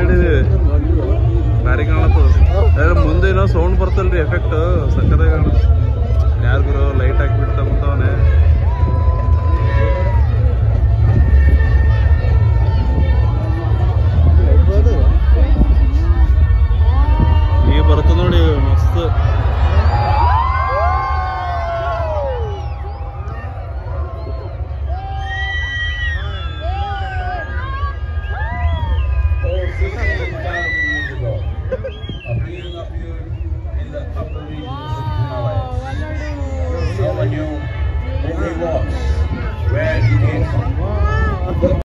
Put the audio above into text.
ಹಿಡಿದೀವಿ ಭಾರಿ ಕಾಣತ್ತದ ಮುಂದೆ ಏನೋ ಸೌಂಡ್ ಬರ್ತಲ್ರಿ ಎಫೆಕ್ಟ್ ಸಕ್ಕತ್ತಾಗಿ ಕಾಣುತ್ತೆ ಯಾರಿಗೂ ಲೈಟ್ ಹಾಕಿಬಿಡ್ತಾ ಮುಂತವನೇ ಈಗ ಬರ್ತದ ನೋಡಿ ಮಸ್ತ್ appearing up here in the upper regions of Himalayas. Someone knew who he was, where he came from.